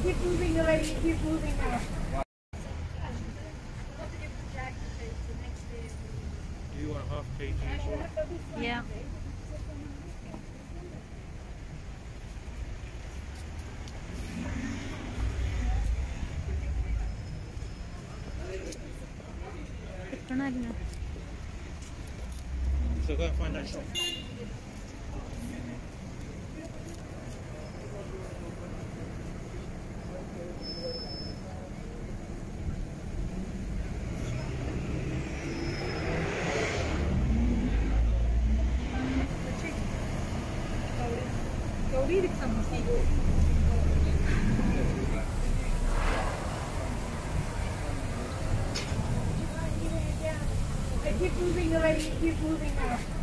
Keep moving already. Keep moving now. Do you want a half kg as well? Yeah. So go and find that shop. Keep moving already. Keep moving now.